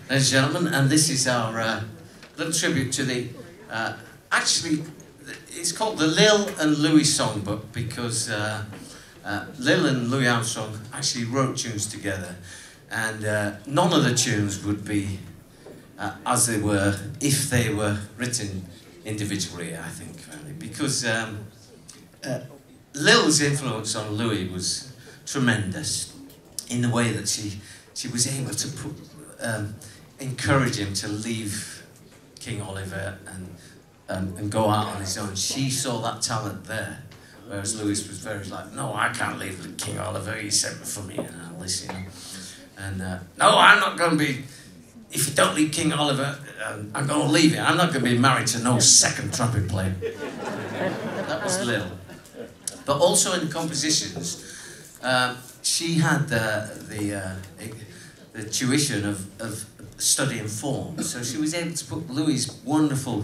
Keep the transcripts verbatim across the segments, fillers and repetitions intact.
ladies and gentlemen, and this is our uh, little tribute to the, uh, actually, it's called the Lil and Louis Songbook because uh, uh, Lil and Louis Armstrong actually wrote tunes together, and uh, none of the tunes would be uh, as they were if they were written individually, I think, really, because um, uh, Lil's influence on Louis was tremendous in the way that she she was able to put, um, encourage him to leave King Oliver and um, and go out on his own. She saw that talent there, whereas Louis was very like, no, I can't leave King Oliver. He sent me for me, and I'll listen. And uh, no, I'm not going to be. If you don't leave King Oliver, um, I'm going to leave you. I'm not going to be married to no second trumpet player. That was Lil. But also in the compositions, uh, she had the the, uh, the tuition of, of studying form. So she was able to put Louis' wonderful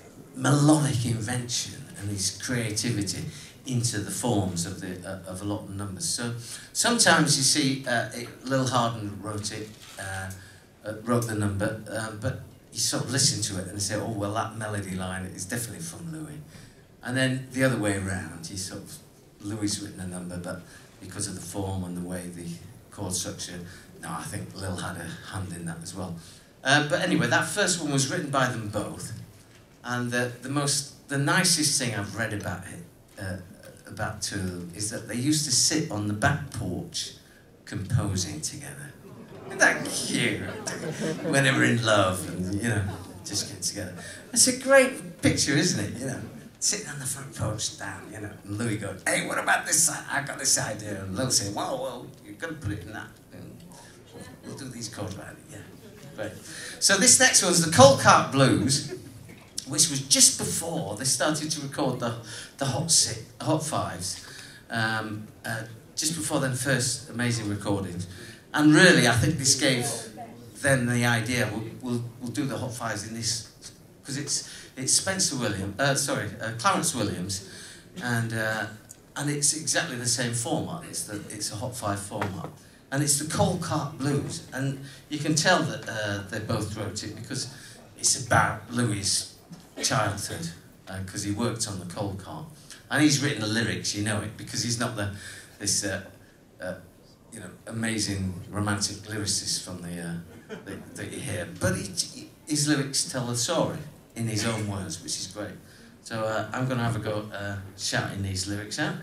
melodic invention and his creativity into the forms of the uh, of a lot of numbers. So sometimes you see uh, it, Lil Hardin wrote it, uh, uh, wrote the number, uh, but you sort of listen to it and say, oh well, that melody line is definitely from Louis. And then the other way around, you sort of Louis written a number, but because of the form and the way the chord structure, no, I think Lil had a hand in that as well. Uh, but anyway, that first one was written by them both, and the the most the nicest thing I've read about it. Uh, about two of them is that they used to sit on the back porch composing together. Isn't that cute? When they were in love and, you know, just get together. It's a great picture, isn't it? You know, sitting on the front porch down, you know, and Louis going, hey, what about this? I got this idea. And Lil saying, whoa, whoa, you've got to put it in that. And we'll do these chords around it, yeah. Great. So this next one's the Cold Cart Blues, which was just before they started to record the the Hot Six, Hot Fives, um, uh, just before their first amazing recordings. And really, I think this gave them the idea. We'll we'll, we'll do the Hot Fives in this because it's it's Spencer Williams, uh, sorry, uh, Clarence Williams, and uh, and it's exactly the same format. It's the it's a Hot Five format, and it's the Cold Cart Blues, and you can tell that uh, they both wrote it because it's about Louis' childhood, because uh, he worked on the coal cart, and he's written the lyrics. You know it because he's not the this uh, uh, you know amazing romantic lyricist from the uh, that, that you hear, but he, his lyrics tell the story in his own words, which is great. So uh, I'm going to have a go uh, shouting these lyrics out,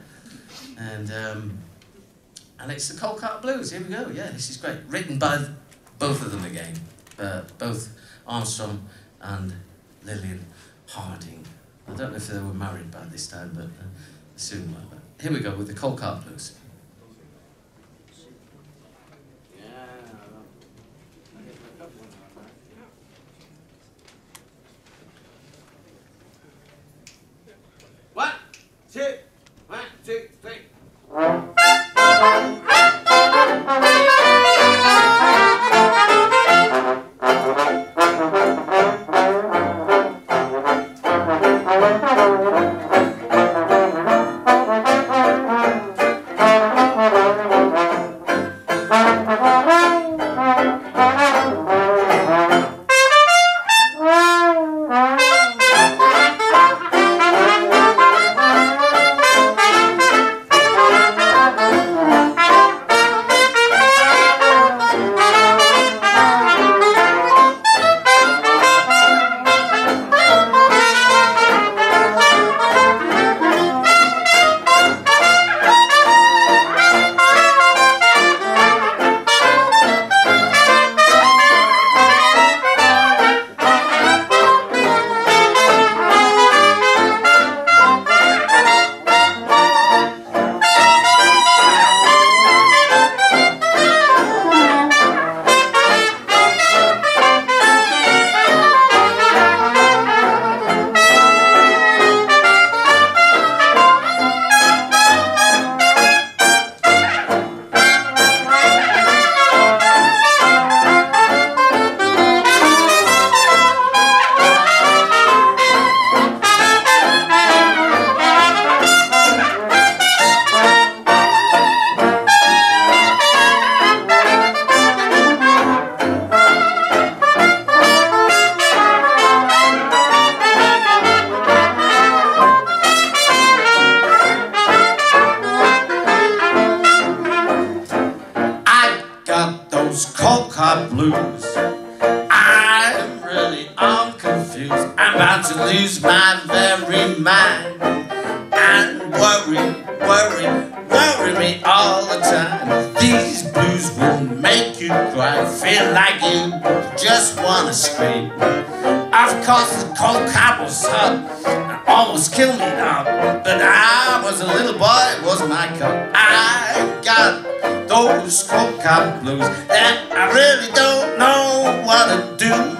and um, and it's the Coal Cart Blues. Here we go. Yeah, this is great. Written by both of them again, uh, both Armstrong and Lillian Harding. I don't know if they were married by this time, but uh, soon were. But here we go with the Coal Cart Blues. One, two, one, two, three. blues. I'm really all confused. I'm about to lose my very mind. And worry, worry, worry me all the time. These blues will make you cry. Feel like you just wanna scream. Of course the cold cab was hot and almost killed me now. But I was a little boy, it was my cup. I got those cold cab blues and I really don't know what to do.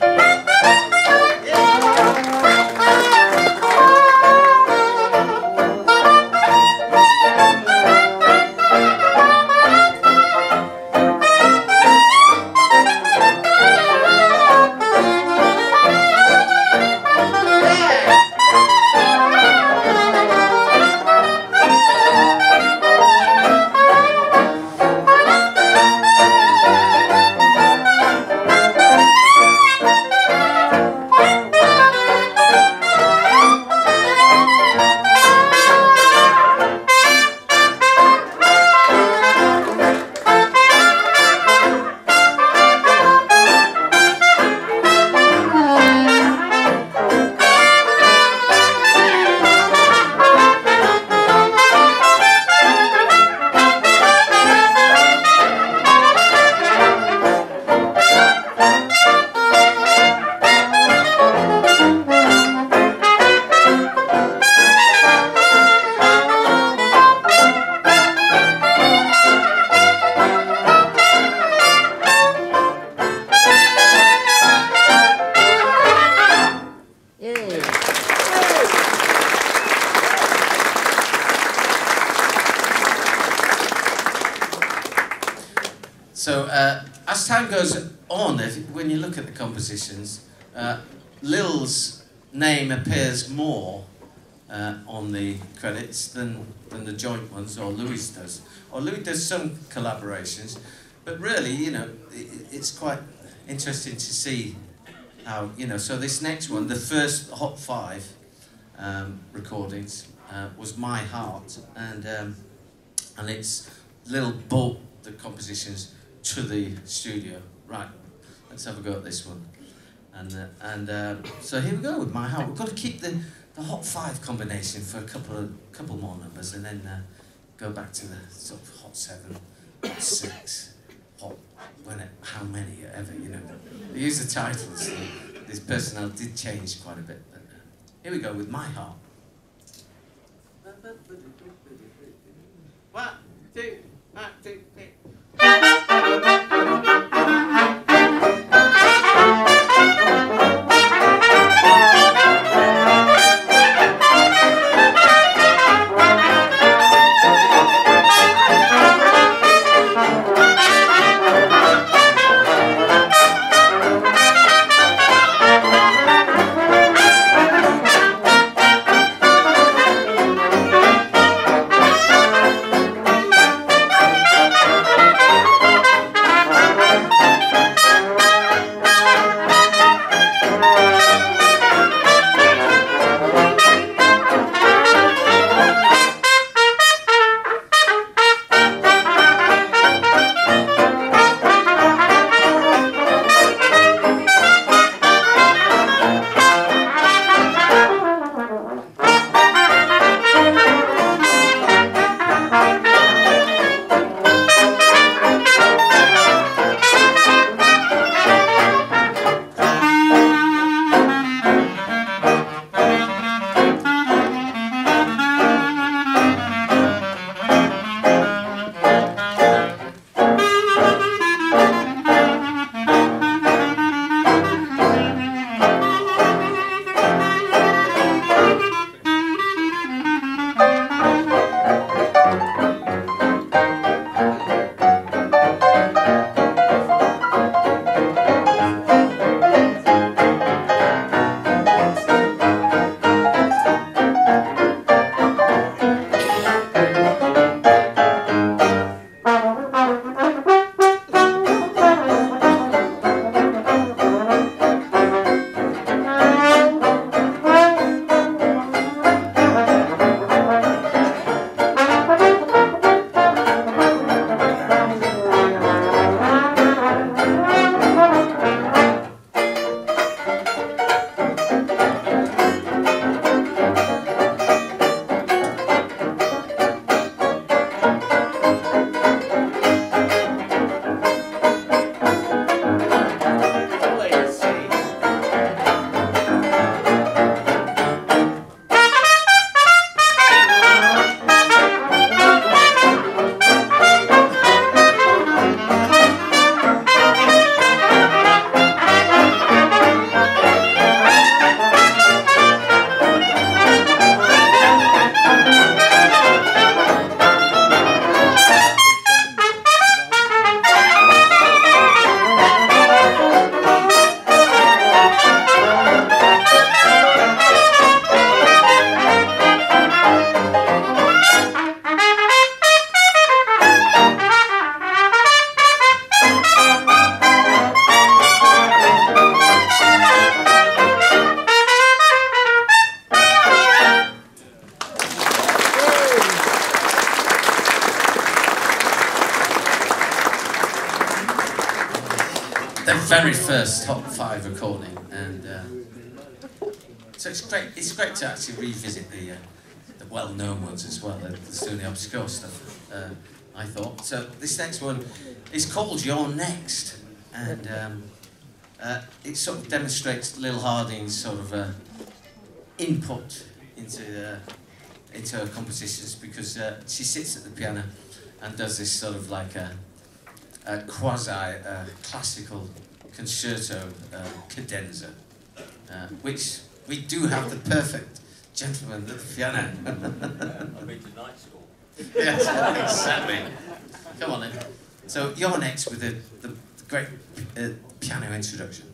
So uh, as time goes on, if, when you look at the compositions, uh, Lil's name appears more uh, on the credits than, than the joint ones, or Louis does. Or Louis does some collaborations, but really, you know, it, it's quite interesting to see how, you know, so this next one, the first Hot Five um, recordings, uh, was My Heart, and, um, and it's Lil brought the compositions to the studio. Right, let's have a go at this one. And uh, and uh, so here we go with My Heart. We've got to keep the, the Hot Five combination for a couple of couple more numbers, and then uh, go back to the sort of Hot Seven, Hot Six, Hot when it, how many ever, you know. They use the titles. So this personnel did change quite a bit. But uh, here we go with My Heart. One, two, one, two, three. Thank you. very first top five recording, and uh, so it's great. It's great to actually revisit the uh, the well-known ones as well, the, the sort of the obscure stuff. Uh, I thought. So this next one is called "You're Next," and um, uh, it sort of demonstrates Lil Harding's sort of uh, input into uh, into her compositions, because uh, she sits at the piano and does this sort of like a, a quasi uh, classical concerto uh, cadenza, uh, which we do have the perfect gentleman at the piano. I've been to night school. Yes, exactly. Come on then. So you're next with the, the, the great uh, piano introduction.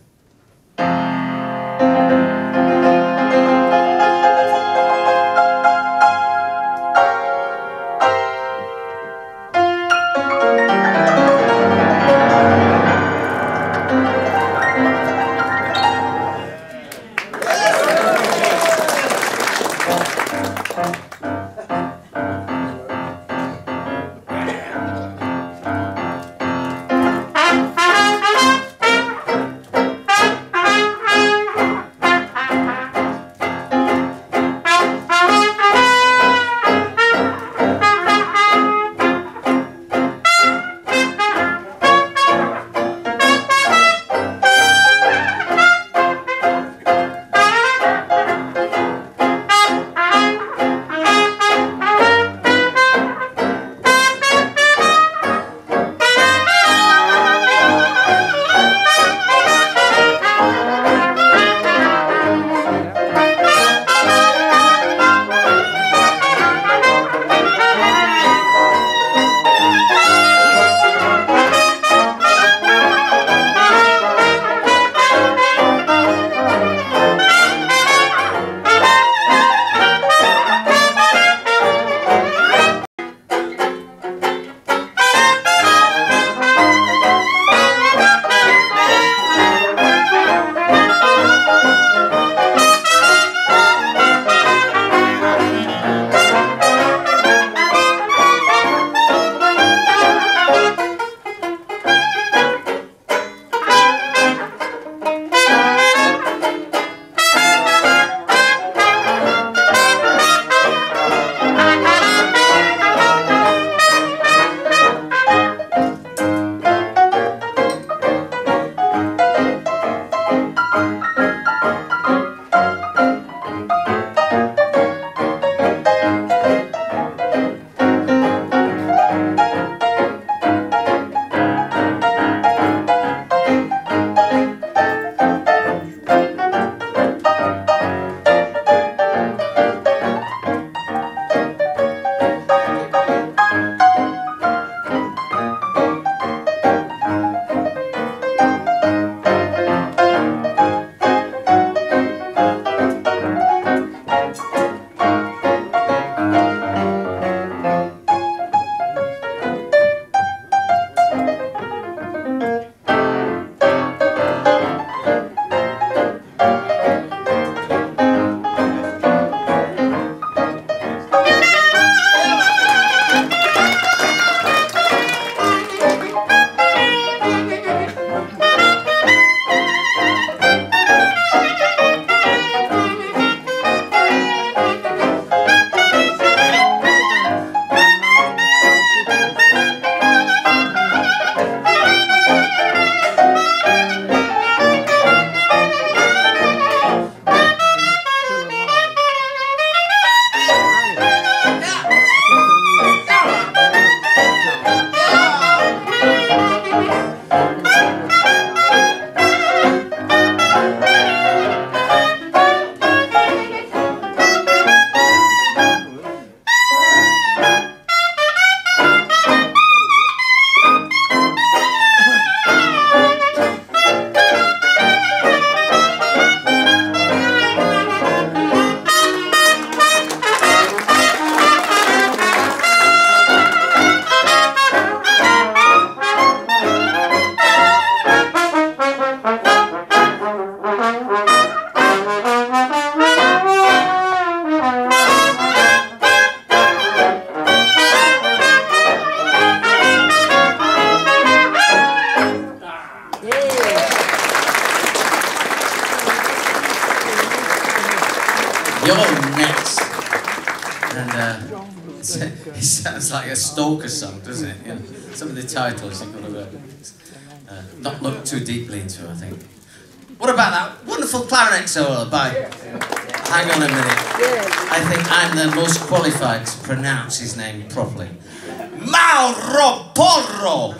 And uh, it's, it sounds like a stalker song, doesn't it? You know, some of the titles you've got to uh, not look too deeply into, I think. What about that wonderful clarinet solo by... Hang on a minute. I think I'm the most qualified to pronounce his name properly. Mauro Porro!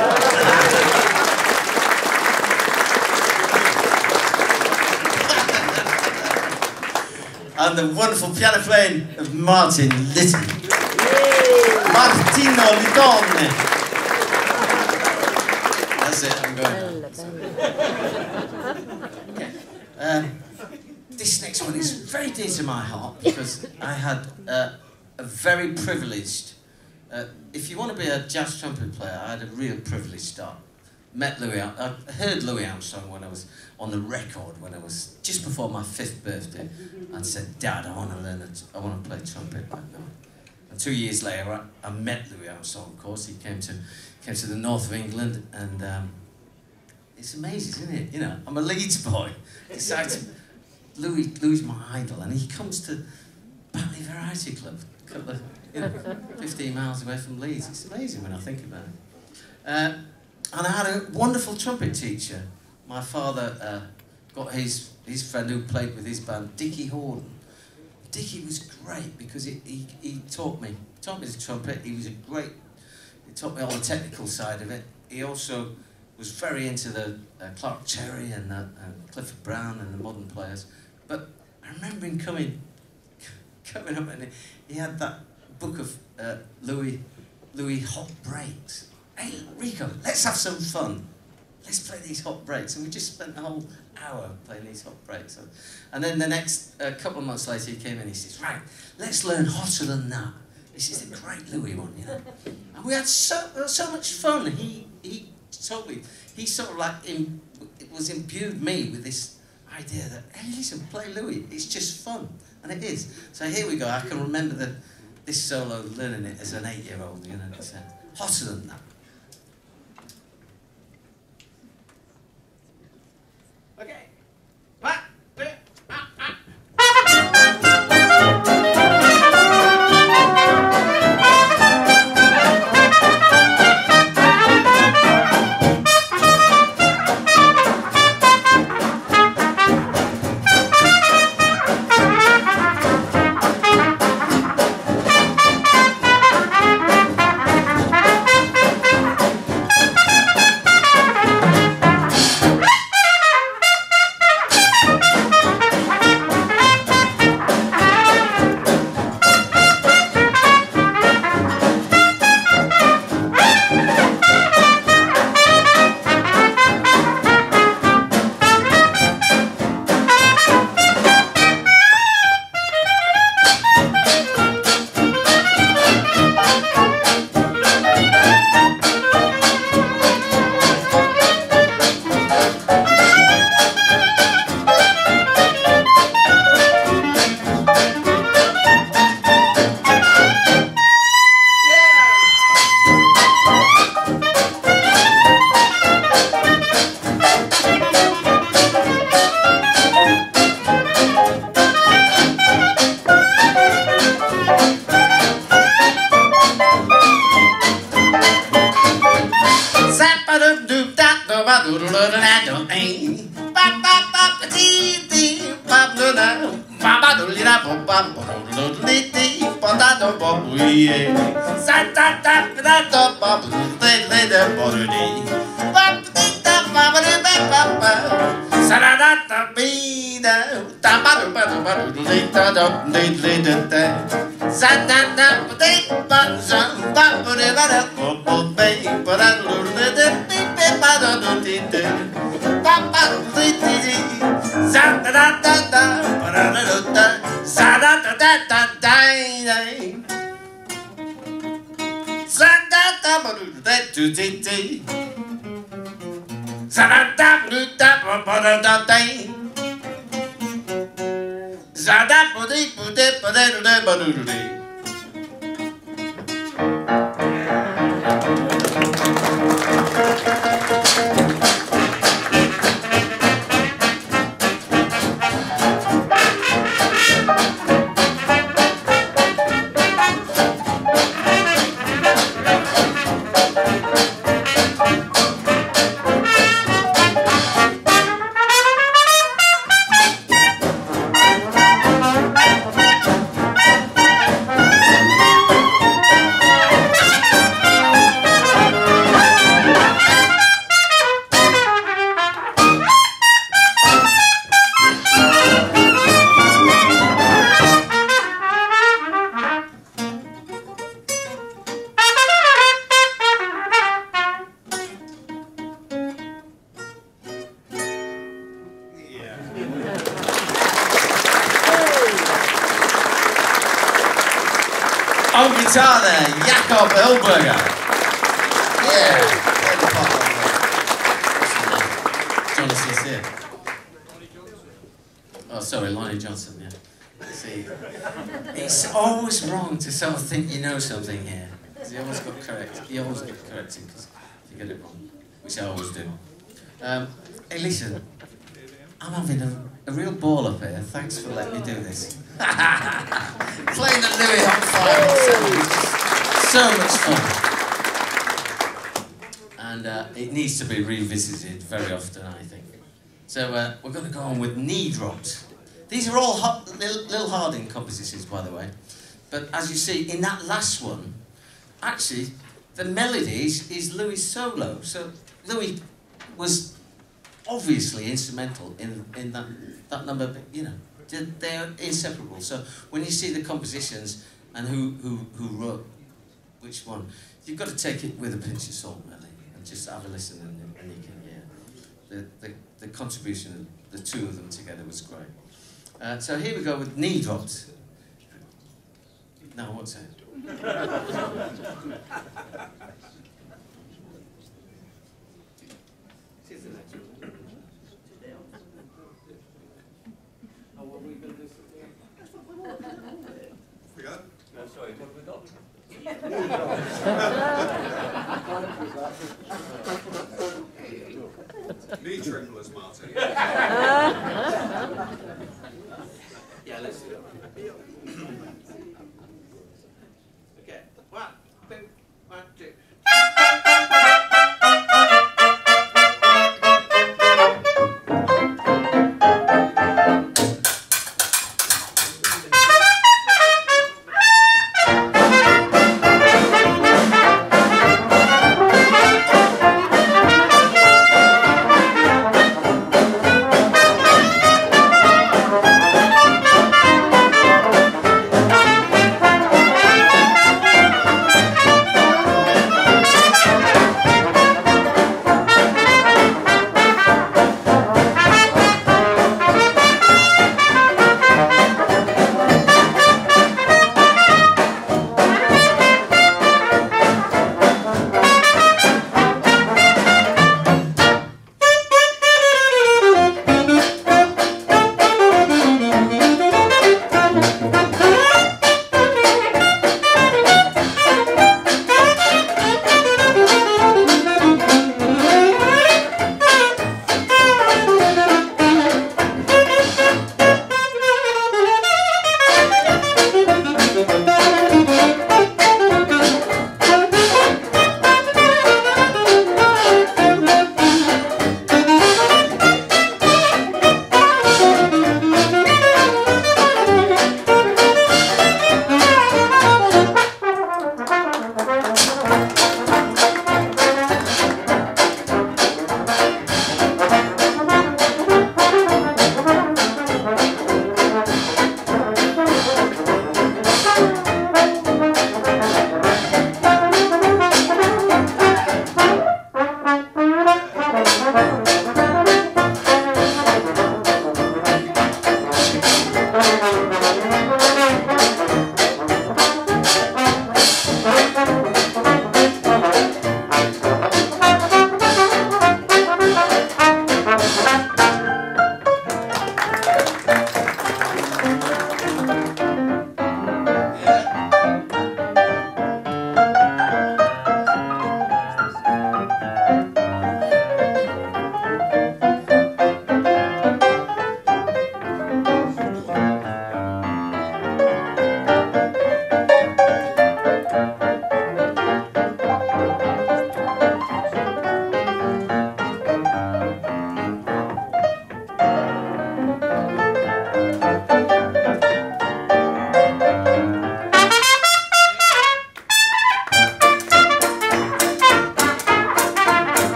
And the wonderful piano playing of Martin Litton. Martino Litton. That's it, I'm going. Okay. Um, this next one is very dear to my heart because I had uh, a very privileged, uh, if you want to be a jazz trumpet player, I had a real privileged start. Met Louis, I heard Louis Armstrong when I was on the record, when I was just before my fifth birthday, and said, Dad, I want to learn, it. I want to play trumpet right now. And two years later, I, I met Louis Armstrong, of course. He came to, came to the north of England, and um, it's amazing, isn't it? You know, I'm a Leeds boy. Decided to, Louis, Louis my idol, and he comes to Batley Variety Club, a couple of, you know, fifteen miles away from Leeds. It's amazing when I think about it. Uh, and I had a wonderful trumpet teacher. My father uh, got his, his friend who played with his band, Dickie Horton. Dickie was great because he, he, he taught me, taught me the trumpet. He was a great, he taught me all the technical side of it. He also was very into the uh, Clark Terry and, uh, and Clifford Brown and the modern players. But I remember him coming, coming up and he had that book of uh, Louis, Louis hot breaks. Hey, Rico, let's have some fun. Let's play these hot breaks. And we just spent the whole hour playing these hot breaks. And then the next uh, couple of months later, he came in and he says, right, let's learn Hotter Than That. This is the great Louis one, you know. And we had so, so much fun. He, he totally, he sort of like, in, it was imbued me with this idea that, hey, listen, play Louis. It's just fun. And it is. So here we go. I can remember the, this solo, learning it as an eight-year-old, you know. It's uh, Hotter Than That. Okay. One, two, ah, ah. On guitar there, Jakob Ullberger. Yeah. Jonathan's here. Oh, sorry, Lonnie Johnson, yeah. See, it's always wrong to sort of think you know something here. You always got correct. You always get corrected because you get it wrong, which I always do. Um, hey, listen, I'm having a, a real ball up here. Thanks for letting me do this. Playing the Louis Hot Five is so much fun, and uh, it needs to be revisited very often, I think. So uh, we're going to go on with knee drops. These are all hot, Lil, Lil Harding compositions, by the way. But as you see, in that last one, actually, the melodies is Louis' solo. So Louis was obviously instrumental in in that that number. But, you know, they're inseparable. So when you see the compositions and who who who wrote which one, you've got to take it with a pinch of salt, really, and just have a listen, and, and you can hear the the the contribution of the two of them together was great. Uh, so here we go with knee drops. No, what's it? Oh, what were we going to do? Forgot? No, sorry, what have we got? Knee triplets, Martin. Yeah, let's do it. Okay. One, two, one, two. Thank you.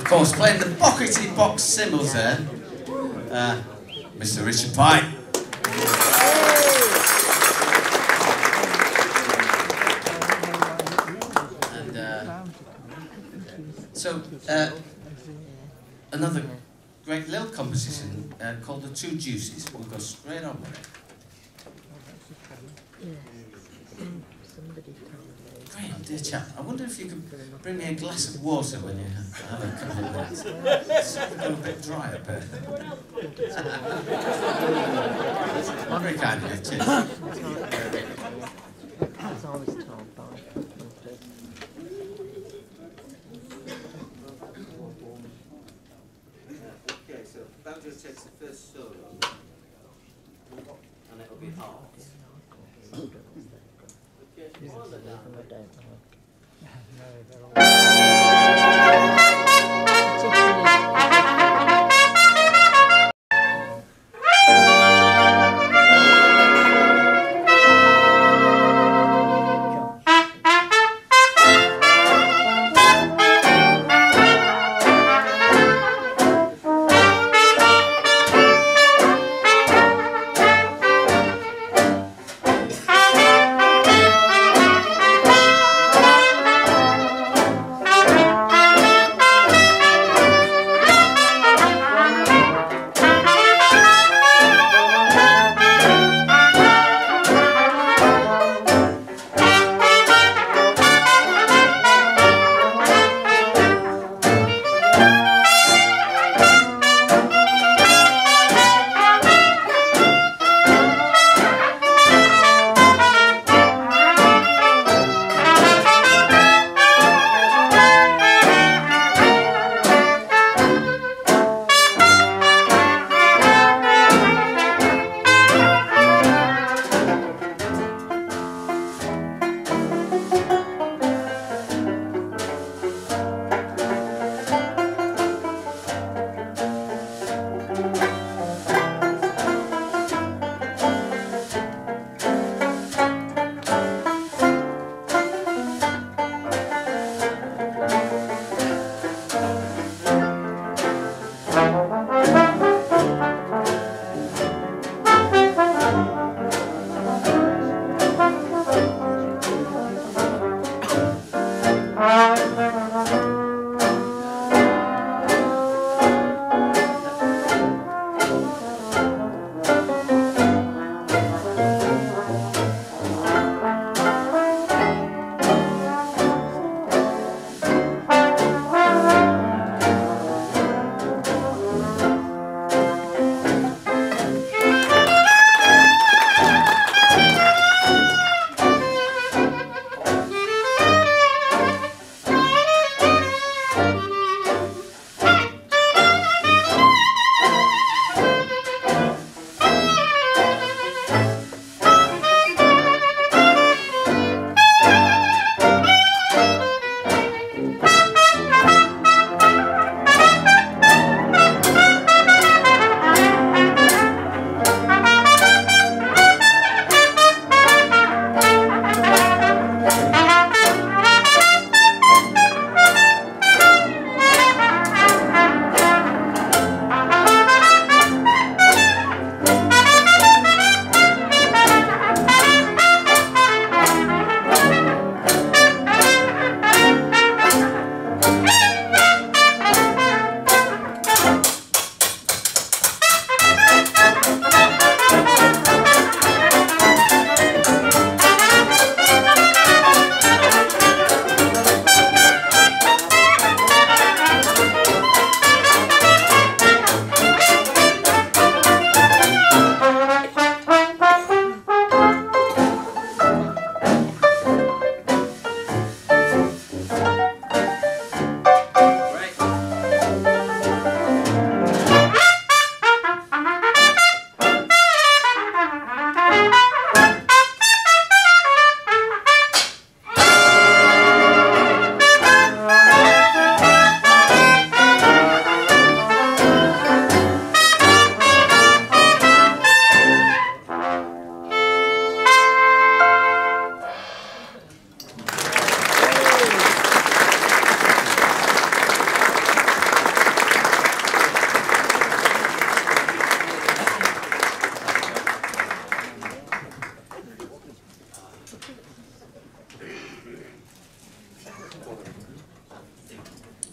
course, playing the pockety box cymbals there, uh, Mister Richard Pite. And uh, so, uh, another great little composition uh, called The Two Juices. We'll go straight on with it. Graham, dear chap, I wonder if you could bring me a glass of water when you have a couple of minutes. It's got a bit dry up here. Very kind of you, cheers. It's always told by Okay, so banjo takes the first solo, and it'll be hard. Okay, hold it down. Thank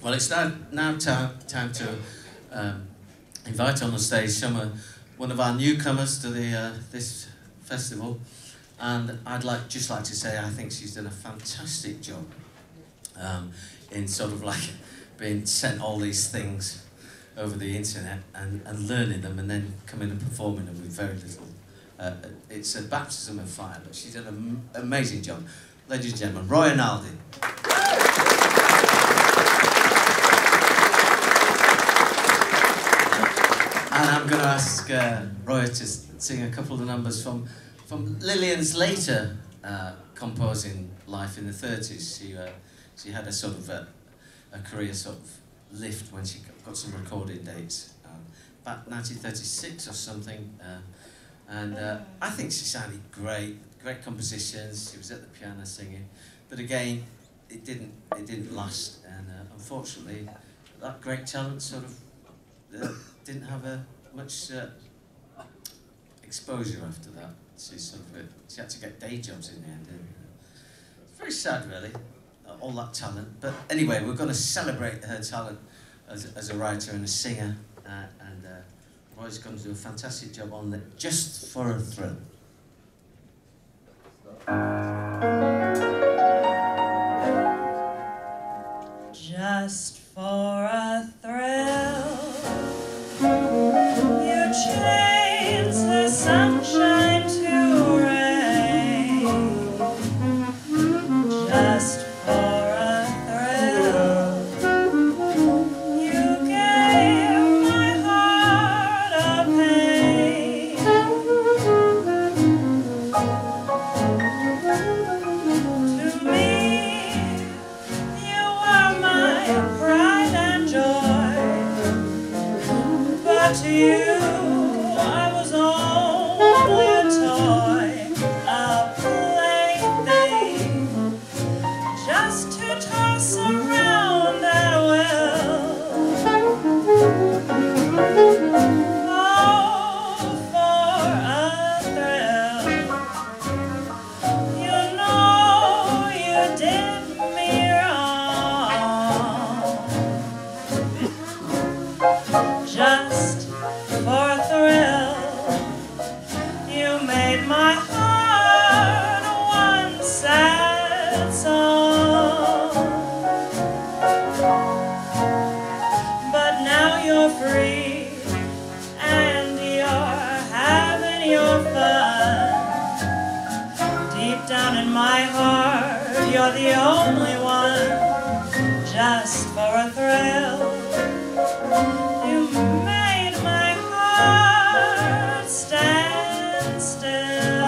Well, it's now, now time, time to um, invite on the stage some, uh, one of our newcomers to the, uh, this festival. And I'd like, just like to say I think she's done a fantastic job um, in sort of like being sent all these things over the internet and, and learning them and then coming and performing them with very little. Uh, it's a baptism of fire, but she's done an amazing job. Ladies and gentlemen, Roya Naldi. And I'm going to ask uh, Roya to sing a couple of the numbers from, from Lillian's later uh, composing life in the thirties. She, uh, she had a sort of a, a career sort of lift when she got some recording dates, um, about nineteen thirty-six or something. Uh, and uh, I think she sounded great, great compositions. She was at the piano singing, but again, it didn't, it didn't last. And uh, unfortunately, that great talent sort of uh, didn't have a much uh, exposure after that. She sort of, uh, she had to get day jobs in the end. And, uh, it's very sad, really, uh, all that talent. But anyway, we're going to celebrate her talent as, as a writer and a singer. Uh, and uh, Roy's going to do a fantastic job on it, Just for a Thrill. Just for a thrill, you change the sunshine to rain. Just for a thrill, you gave my heart a pain. To me, you are my pride and joy, but to you I was only a toy, a plaything, just to toss around at will. Oh, for a thrill, you know you did me wrong. Just for a thrill, you made my heart one sad song. But now you're free and you're having your fun. Deep down in my heart, you're the only one. Just for a thrill, you made my heart stand still.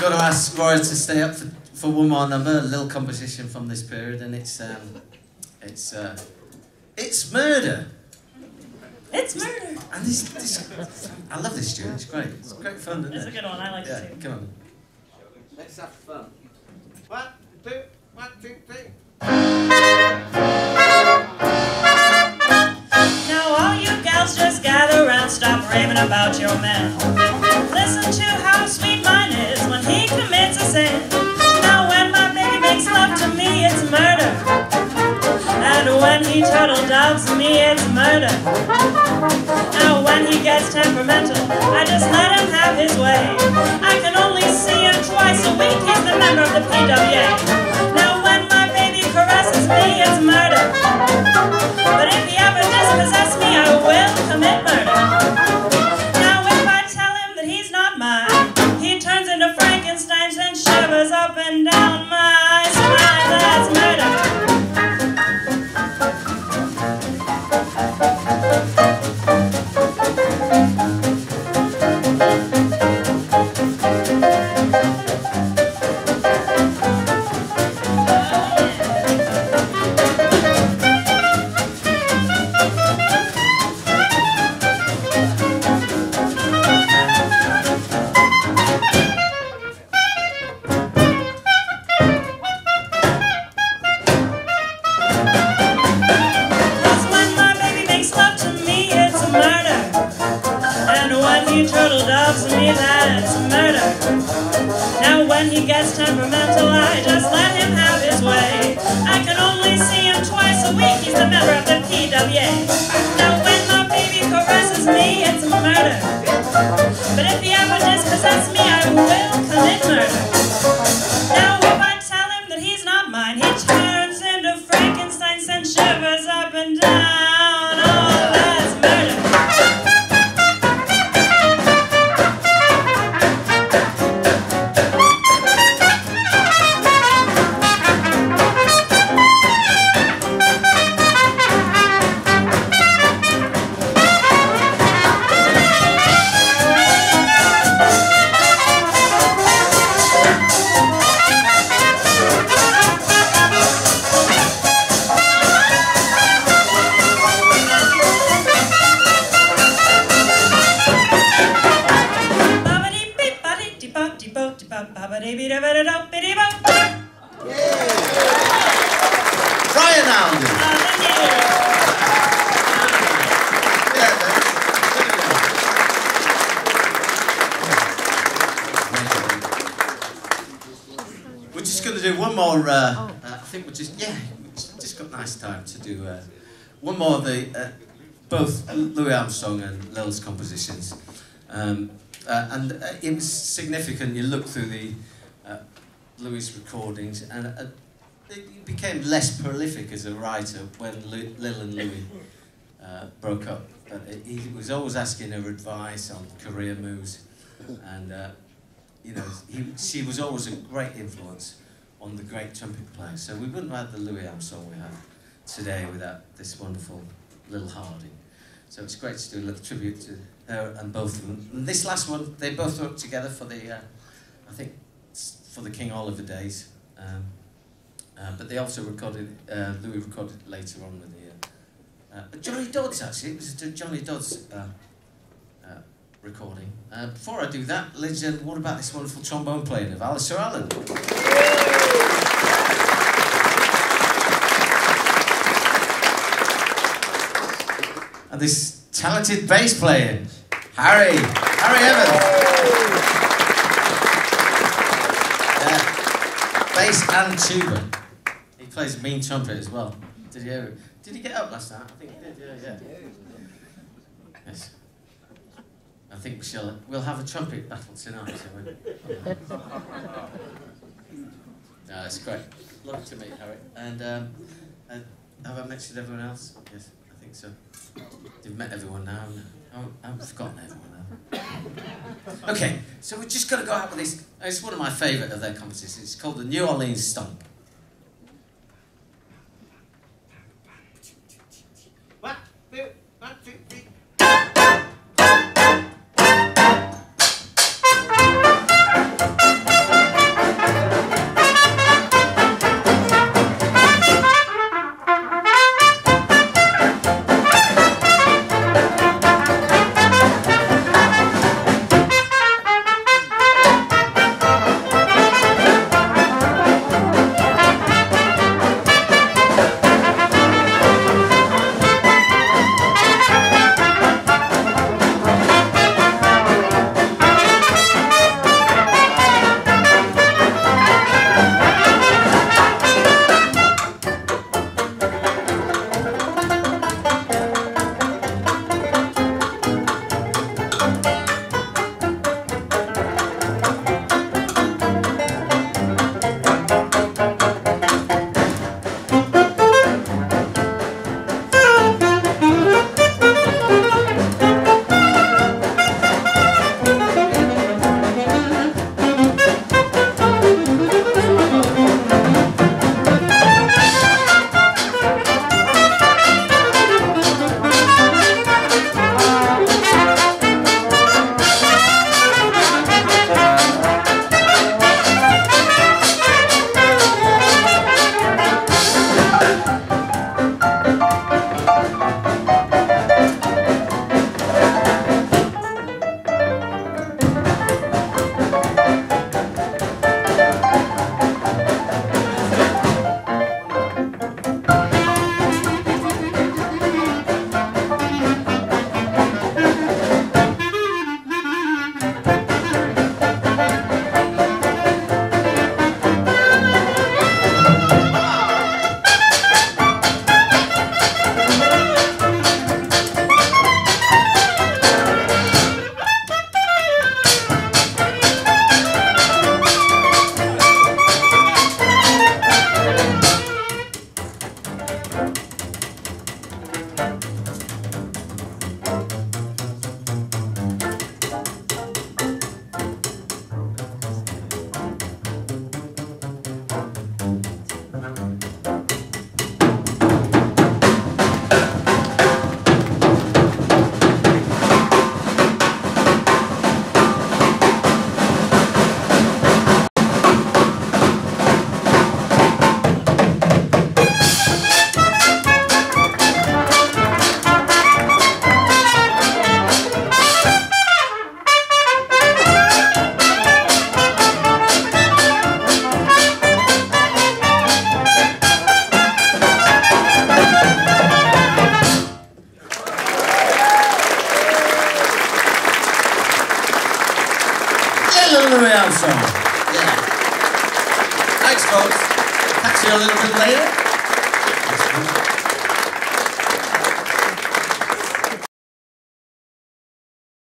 going to ask Roya to stay up for, for one more number, a little composition from this period, and it's um, it's uh, it's murder. It's murder. And this, this, I love this tune. It's great. It's great fun, isn't it? It's a good one. I like Yeah, it too. come on. Let's have fun. One, two, one, two, three. Now all you gals just gather round, stop raving about your man. Listen to how sweet mine is when he commits a sin. Now when my baby makes love to me, it's murder. And when he turtle doves me, it's murder. Now when he gets temperamental, I just let him have his way. I can only see him twice a week, he's the member of the P W A. Now when my baby caresses me, it's murder. But if he ever dispossesses me, I will commit murder. Now if I tell him that he's not mine, he turns into Frankenstein and shivers up and down my spine. That's murder. Temperamental, I just let him have his way. I can only see him twice a week, he's a member of the P W A. Now when my baby caresses me, it's murder. But if he ever dispossesses me, I will commit murder. Now if I tell him that he's not mine, he turns into Frankenstein and shivers up and down. Oh, that's murder. Roya Naldi. We're just going to do one more. Uh, uh, I think we're just yeah, we've just got nice time to do uh, one more of the uh, both Louis Armstrong and Lil's compositions. Um, Uh, and uh, it was significant. You look through the uh, Louis recordings, and uh, he became less prolific as a writer when Lil, Lil and Louis uh, broke up. But he was always asking her advice on career moves, and uh, you know, he, she was always a great influence on the great trumpet players. So we wouldn't have had the Louis Armstrong we have today without this wonderful Lil Harding. So it's great to do a little tribute to her and both of them. And this last one, they both worked together for the, uh, I think, for the King Oliver days. Um, uh, but they also recorded, uh, Louis recorded it later on with the, uh, uh, Johnny Dodds actually, it was a Johnny Dodds uh, uh, recording. Uh, before I do that, ladies and gentlemen, what about this wonderful trombone playing of Alistair Allan? And this talented bass playing, Harry, Harry Evans. Yeah. Bass and tuba. He plays mean trumpet as well. Did he ever? Did he get up last night? I think he did. Yeah, yeah. Yes. I think we shall. We'll have a trumpet battle tonight. So we? No, that's great. Lovely to meet Harry. And um, uh, have I mentioned everyone else? Yes. I think so. You've met everyone now, haven't you? Oh, I've forgotten everyone now. Okay, so we're just going to go out with this. It's one of my favourite of their compositions. It's called the New Orleans Stomp. One, two, one, two, three. Thank you. Lil and Louis Armstrong. Yeah. Thanks, folks. Catch you a little bit later.